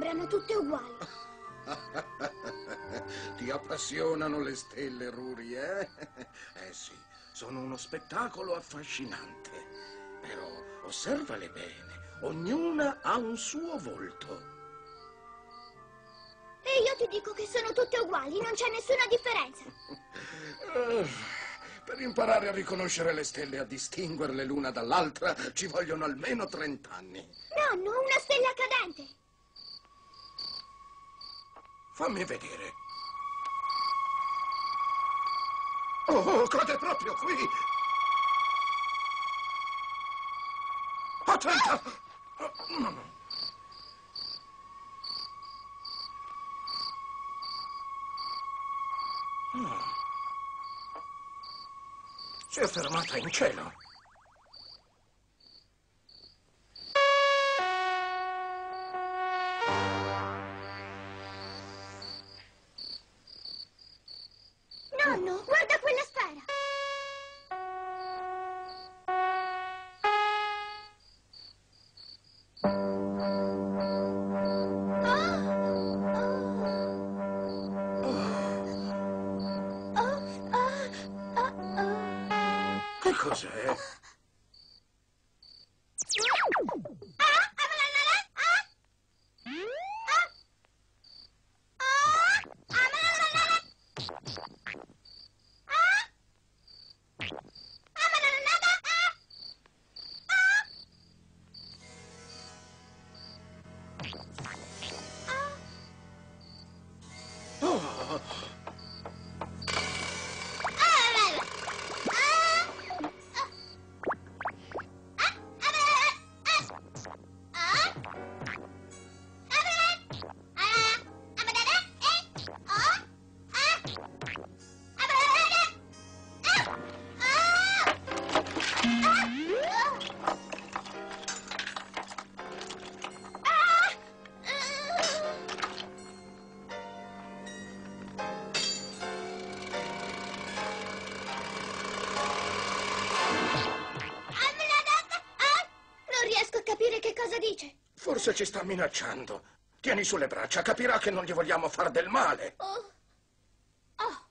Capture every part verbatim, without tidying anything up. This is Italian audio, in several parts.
sembrano tutte uguali. Ti appassionano le stelle, Ruri, eh? Eh sì, sono uno spettacolo affascinante. Però osservale bene, ognuna ha un suo volto. E io ti dico che sono tutte uguali, non c'è nessuna differenza. Uh, per imparare a riconoscere le stelle e a distinguerle l'una dall'altra ci vogliono almeno trent'anni. Nonno, una stella cadente. Fammi vedere. Oh, cade proprio qui. Attenta! Si è fermata in cielo. Nonno, guarda quella sfera. Che cos'è? Forse ci sta minacciando. Tieni sulle braccia, capirà che non gli vogliamo far del male. Oh. Oh.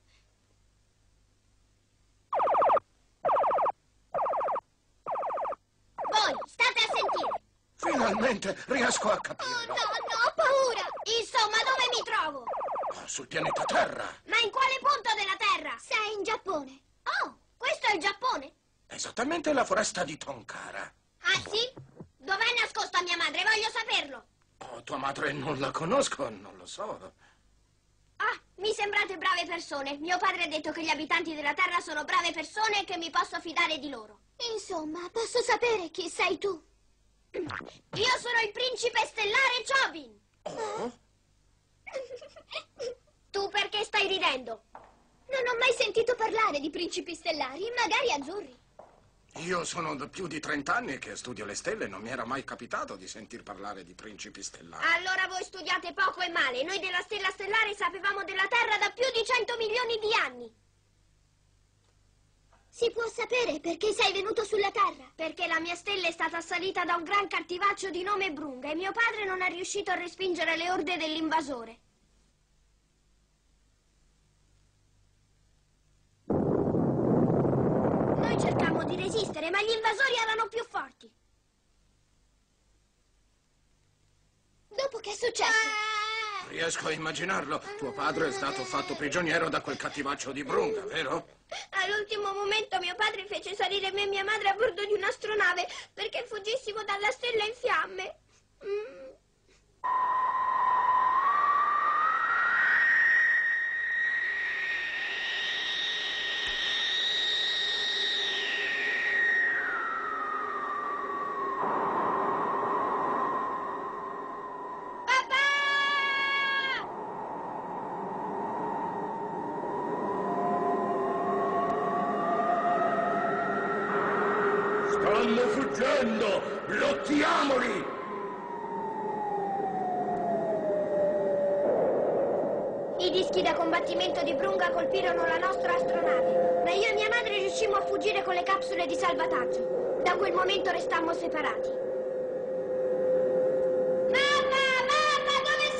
Voi, state a sentire. Finalmente riesco a Oh, capirlo. no, no, ho paura. Insomma, dove mi trovo? Oh, sul pianeta Terra. Ma in quale punto della Terra? Sei in Giappone. Oh, questo è il Giappone? Esattamente la foresta di Tonkara. Ah, sì? Dov'è nascosta mia madre? Voglio saperlo. Oh, tua madre non la conosco, non lo so. Ah, mi sembrate brave persone. Mio padre ha detto che gli abitanti della Terra sono brave persone e che mi posso fidare di loro. Insomma, posso sapere chi sei tu? Io sono il principe stellare Chobin. Oh? Tu perché stai ridendo? Non ho mai sentito parlare di principi stellari, magari azzurri. Io sono da più di trent'anni che studio le stelle e non mi era mai capitato di sentir parlare di principi stellari. Allora voi studiate poco e male. Noi della stella stellare sapevamo della Terra da più di cento milioni di anni. Si può sapere perché sei venuto sulla Terra? Perché la mia stella è stata assalita da un gran cattivaccio di nome Brunga e mio padre non è riuscito a respingere le orde dell'invasore. Noi cercammo di resistere, ma gli invasori erano più forti. Dopo che è successo? Riesco a immaginarlo. Tuo padre è stato fatto prigioniero da quel cattivaccio di Brunga, vero? All'ultimo momento mio padre fece salire me e mia madre a bordo di un'astronave perché fuggissimo dalla stella in fiamme. Mm. Stanno fuggendo! Lottiamoli! I dischi da combattimento di Brunga colpirono la nostra astronave, ma io e mia madre riuscimmo a fuggire con le capsule di salvataggio. Da quel momento restammo separati. Mamma, mamma, dove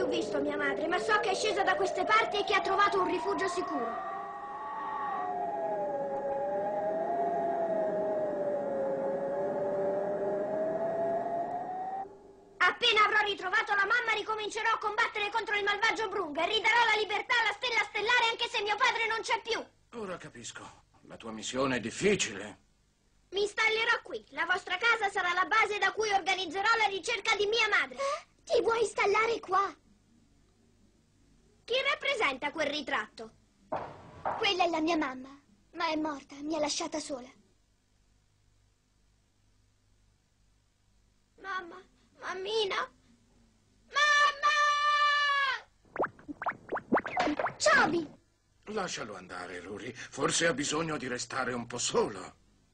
ho visto mia madre, ma so che è scesa da queste parti e che ha trovato un rifugio sicuro. Appena avrò ritrovato la mamma, ricomincerò a combattere contro il malvagio Brung e ridarò la libertà alla stella stellare anche se mio padre non c'è più. Ora capisco. La tua missione è difficile. Mi installerò qui. La vostra casa sarà la base da cui organizzerò la ricerca di mia madre. Eh? Ti vuoi installare qua? Chi rappresenta quel ritratto? Quella è la mia mamma, ma è morta, mi ha lasciata sola. Mamma, mammina, mamma! Chubby! Lascialo andare, Ruri. Forse ha bisogno di restare un po' solo.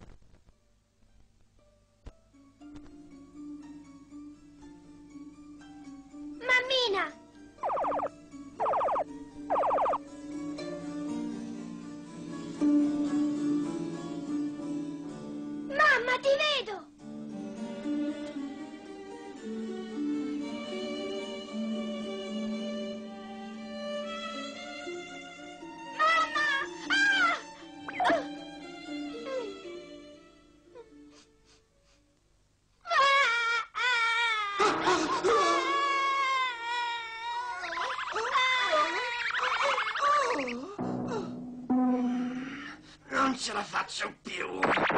Mammina! Mamma, ti vedo! Mamma! Ah! Non ce la faccio più.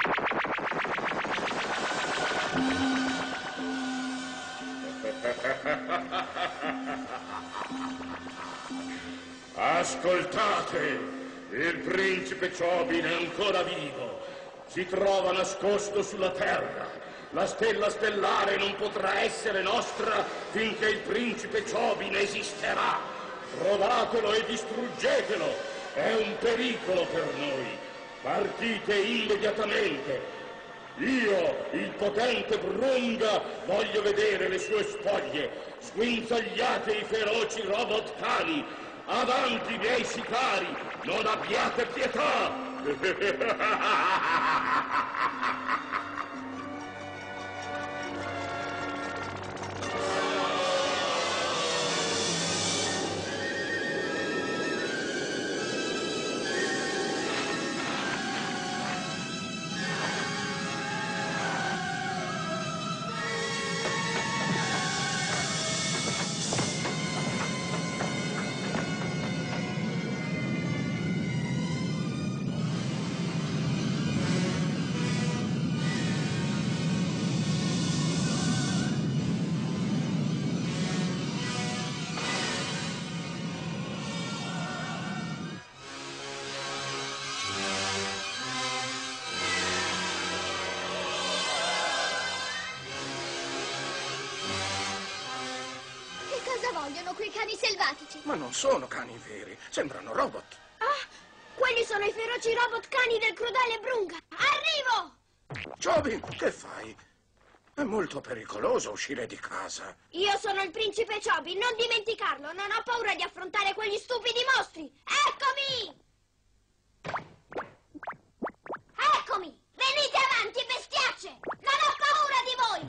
Ascoltate! Il principe Chobin è ancora vivo. Si trova nascosto sulla terra. La stella stellare non potrà essere nostra finché il principe Chobin esisterà. Trovatelo e distruggetelo. È un pericolo per noi. Partite immediatamente. Io, il potente Brunga, voglio vedere le sue spoglie. Sguinzagliate i feroci robot cani. Avanti, miei sicari, non abbiate pietà! Vogliono quei cani selvatici. Ma non sono cani veri, sembrano robot. Ah, quelli sono i feroci robot cani del crudele Brunga. Arrivo! Chobin, che fai? È molto pericoloso uscire di casa. Io sono il principe Chobin, non dimenticarlo. Non ho paura di affrontare quegli stupidi mostri. Eccomi! Eccomi! Venite avanti, bestiacce! Non ho paura di voi!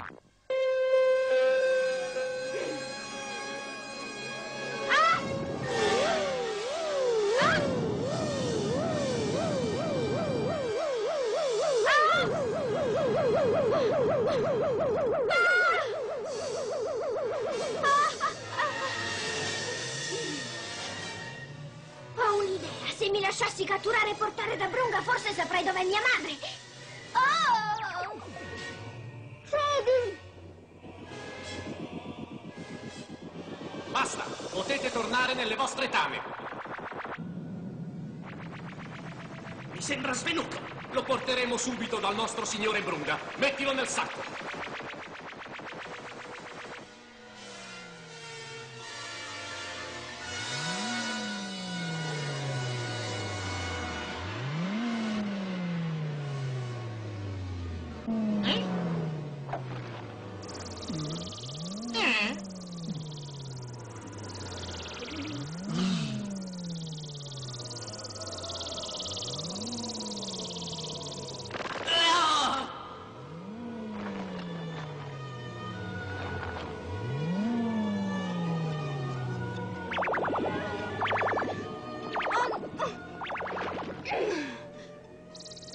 Ho un'idea. Se mi lasciassi catturare e portare da Brunga, forse saprei dov'è mia madre. Oh! Chobin! Basta! Potete tornare nelle vostre tane. Mi sembra svenuto. Lo porteremo subito dal nostro signore Brunga. Mettilo nel sacco.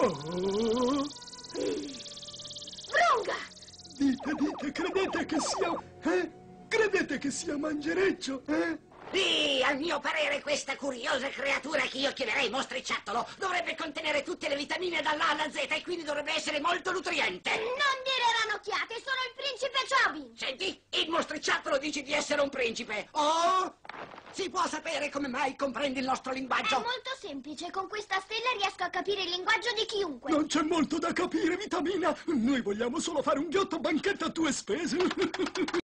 Oh. Brunga! Dite, dite, credete che sia... Eh? Credete che sia mangereccio, eh? Sì, a mio parere questa curiosa creatura che io chiamerei mostriciattolo dovrebbe contenere tutte le vitamine dalla A alla Z e quindi dovrebbe essere molto nutriente. Non dire ranocchiate, sono il principe Chobin! Senti, il mostriciattolo dice di essere un principe. Oh! Si può sapere come mai comprendi il nostro È linguaggio? molto semplice, con questa stella riesco a capire il linguaggio di chiunque. Non c'è molto da capire, Vitamina. Noi vogliamo solo fare un ghiotto banchetto a tue spese.